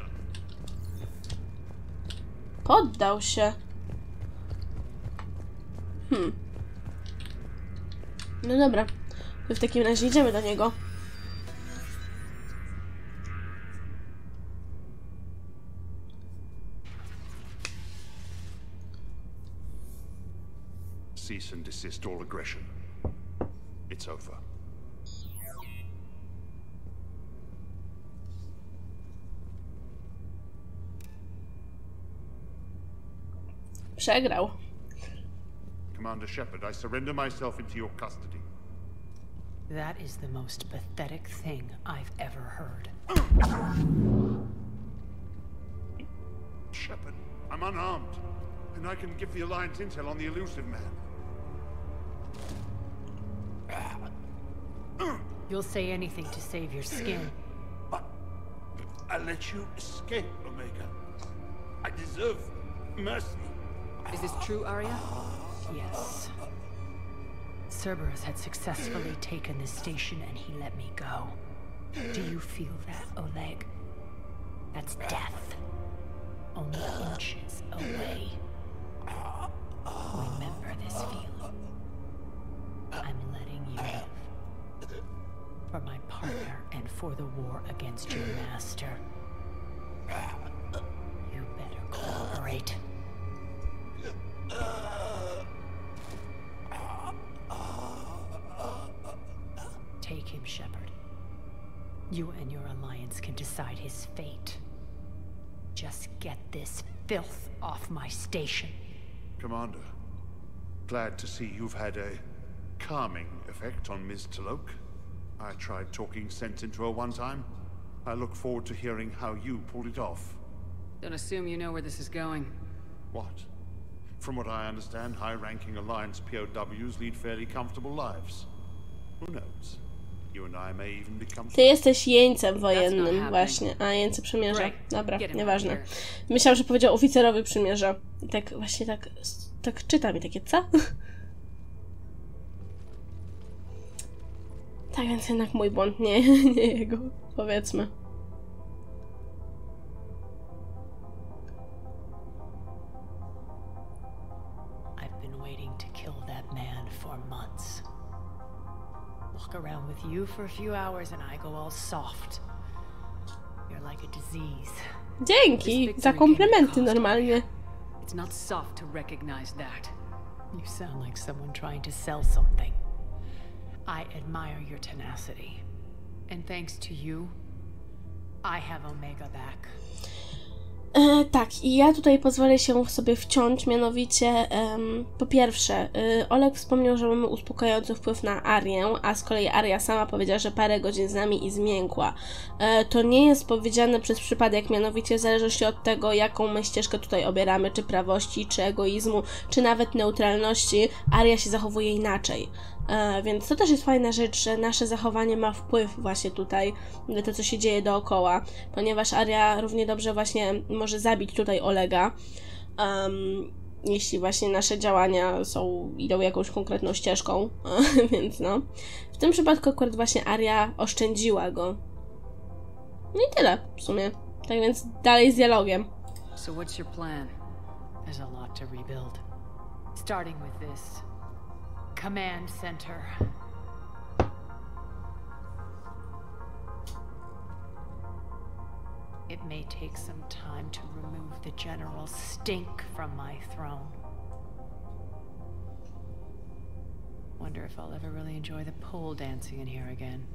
Poddał się. Hmm. No dobra. To w takim razie idziemy do niego. Cease and desist all aggression. It's over. Przegrał. Commander Shepard, I surrender myself into your custody. That is the most pathetic thing I've ever heard. Shepard, I'm unarmed, and I can give the Alliance intel on the elusive man. You'll say anything to save your skin. But I let you escape, Omega. I deserve mercy. Is this true, Arya? Yes. Cerberus had successfully taken this station and he let me go. Do you feel that, Oleg? That's death. Only inches away. Remember this feeling. I'm letting you live. For my partner and for the war against your master. You better cooperate. Take him, Shepard. You and your Alliance can decide his fate. Just get this filth off my station. Commander, glad to see you've had a calming effect on Miz T'Loak. I tried talking sense into her one time. I look forward to hearing how you pulled it off. Don't assume you know where this is going. What? From what I understand, high-ranking Alliance P O Ws lead fairly comfortable lives. Who knows? You and I may even become... Ty jesteś jeńcem wojennym, właśnie. A, jeńcy przymierza. Dobra, nieważne. Myślałam, że powiedział oficerowi przymierza. I tak właśnie tak, tak czytam i takie, co? Tak więc jednak mój błąd, nie, nie jego, powiedzmy. I've been waiting to kill that man for months. Walk around with you for a few hours and I go all soft. You're like a disease. Dzięki za komplementy normalnie. It's not soft to recognize that. You sound like someone trying to sell something. I admire your tenacity. And thanks to you, I have Omega back. E, tak, i ja tutaj pozwolę się sobie wciąć, mianowicie em, po pierwsze, y, Oleg wspomniał, że mamy uspokajający wpływ na Arię, a z kolei Aria sama powiedziała, że parę godzin z nami i zmiękła. E, to nie jest powiedziane przez przypadek, mianowicie w zależności od tego, jaką my ścieżkę tutaj obieramy, czy prawości, czy egoizmu, czy nawet neutralności, Aria się zachowuje inaczej. E, więc to też jest fajna rzecz, że nasze zachowanie ma wpływ właśnie tutaj na to, co się dzieje dookoła, ponieważ Aria równie dobrze właśnie może zabić tutaj Olega, um, jeśli właśnie nasze działania są, idą jakąś konkretną ścieżką, więc no. W tym przypadku akurat właśnie Aria oszczędziła go. No i tyle w sumie. Tak więc dalej z dialogiem. So what's your plan? There's a lot to rebuild. Starting with this command center. It may take some time to remove the general stink from my throne. Wonder if I'll ever really enjoy the pole dancing in here again.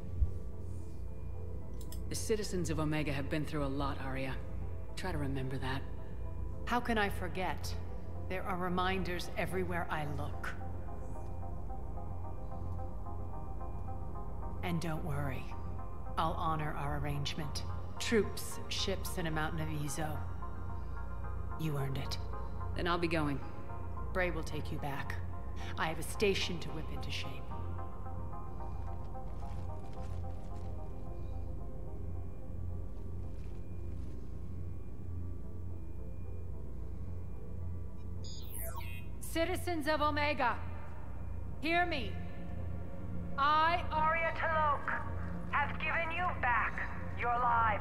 The citizens of Omega have been through a lot, Arya. Try to remember that. How can I forget? There are reminders everywhere I look. And don't worry, I'll honor our arrangement. Troops, ships, and a mountain of Ezo. You earned it. Then I'll be going. Bray will take you back. I have a station to whip into shape. Citizens of Omega, hear me. I, Arya T'Loak, have given you back your lives.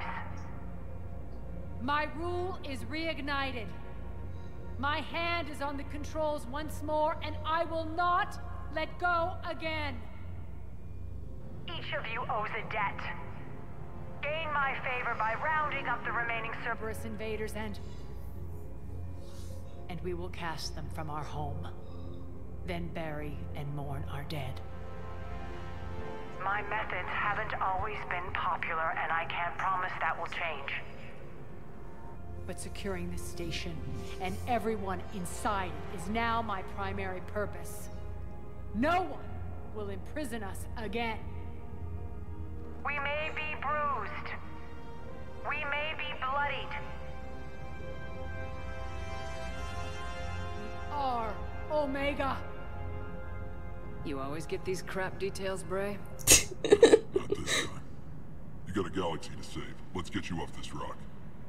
My rule is reignited. My hand is on the controls once more, and I will not let go again. Each of you owes a debt. Gain my favor by rounding up the remaining Cerberus invaders and... and we will cast them from our home. Then bury and mourn our dead. My methods haven't always been popular, and I can't promise that will change. But securing this station and everyone inside it is now my primary purpose. No one will imprison us again. We may be bruised. We may be bloodied. Are Omega. You always get these crap details, Bray? Not this time. You got a galaxy to save. Let's get you off this rock.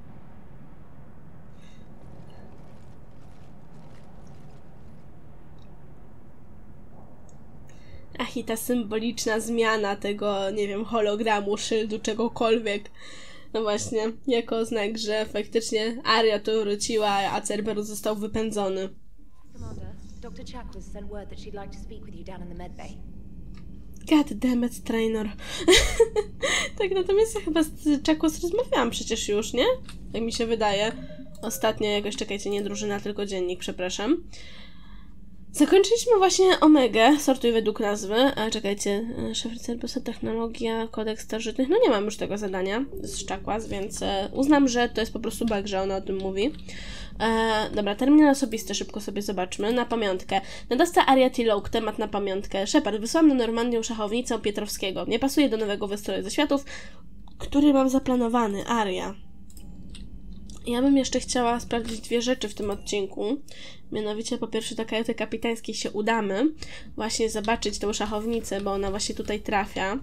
Ach, i ta symboliczna zmiana tego, nie wiem, hologramu, szyldu, czegokolwiek. No właśnie, jako znak, że faktycznie Aria tu wróciła, a Cerberus został wypędzony. Commander, Doctor Chakwas sent word that she'd like to speak with you down in the medbay. God damn it, trainer. Tak, natomiast ja chyba z Chakwas rozmawiałam przecież już, nie? Jak mi się wydaje. Ostatnio jakoś, czekajcie, nie drużyna, tylko dziennik, przepraszam. Zakończyliśmy właśnie Omegę, sortuj według nazwy. A czekajcie, szef Cerberusa, technologia, kodeks starożytnych. No nie mam już tego zadania z Chakwas, więc e, uznam, że to jest po prostu bug, że ona o tym mówi. E, dobra, terminal osobisty, szybko sobie zobaczmy. Na pamiątkę. Nadawca Aria T'Loak, temat na pamiątkę. Shepard, wysłałam na Normandię szachownicę Pietrowskiego. Nie pasuje do nowego wystroju ze światów, który mam zaplanowany. Aria. Ja bym jeszcze chciała sprawdzić dwie rzeczy w tym odcinku. Mianowicie po pierwsze do kajuty kapitańskiej się udamy. Właśnie zobaczyć tą szachownicę, bo ona właśnie tutaj trafia.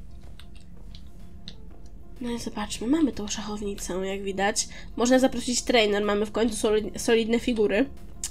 No i zobaczmy, mamy tą szachownicę, jak widać. Można zaprosić trainer, mamy w końcu solidne figury.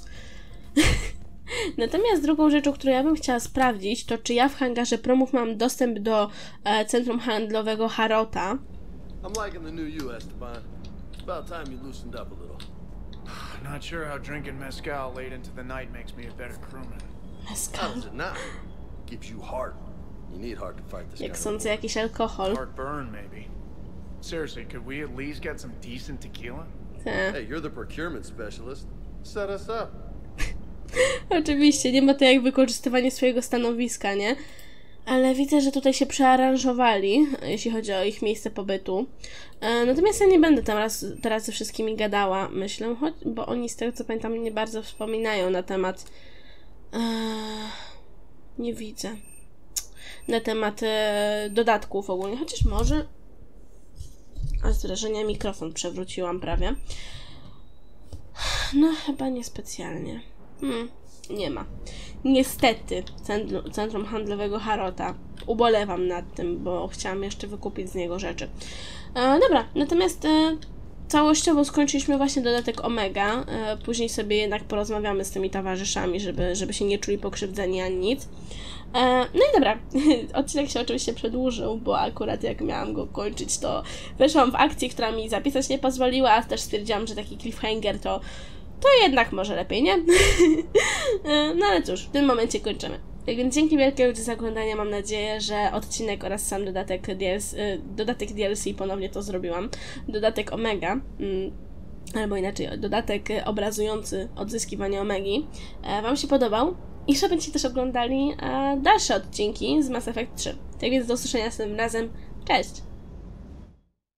Natomiast drugą rzeczą, którą ja bym chciała sprawdzić, to czy ja w hangarze promów mam dostęp do e, centrum handlowego Harrota. I'm liking the new you, Esteban. It's about time you loosened up a little. Not sure how drinking mezcal late into the night makes me a better crewman. Mezcal? How does it not? Gives you heart. You need heart to fight this Jak kind of sądzę, war. jakiś alkohol. Heartburn, maybe. Seriously, could we at least get some decent tequila? Te. Hey, you're the procurement specialist. Set us up. Oczywiście, nie ma to jak wykorzystywanie swojego stanowiska, nie? Ale widzę, że tutaj się przearanżowali, jeśli chodzi o ich miejsce pobytu. E, natomiast ja nie będę tam raz, teraz ze wszystkimi gadała, myślę, choć, bo oni z tego co pamiętam nie bardzo wspominają na temat... E, nie widzę. Na temat e, dodatków ogólnie, chociaż może... A z wrażenia mikrofon przewróciłam prawie. No chyba niespecjalnie. Hmm, nie ma. Niestety, centrum, centrum handlowego Harrota. Ubolewam nad tym, bo chciałam jeszcze wykupić z niego rzeczy. E, dobra, natomiast e, całościowo skończyliśmy właśnie dodatek Omega. E, później sobie jednak porozmawiamy z tymi towarzyszami, żeby, żeby się nie czuli pokrzywdzeni ani nic. E, no i dobra, odcinek się oczywiście przedłużył, bo akurat jak miałam go kończyć, to weszłam w akcję, która mi zapisać nie pozwoliła, a też stwierdziłam, że taki cliffhanger to to jednak może lepiej, nie? No ale cóż, w tym momencie kończymy. Tak więc dzięki wielkie za oglądanie, mam nadzieję, że odcinek oraz sam dodatek D L C, dodatek D L C ponownie to zrobiłam, dodatek Omega, albo inaczej, dodatek obrazujący odzyskiwanie Omegi, wam się podobał i że będziecie też oglądali dalsze odcinki z Mass Effect trzy. Tak więc do usłyszenia następnym razem, cześć!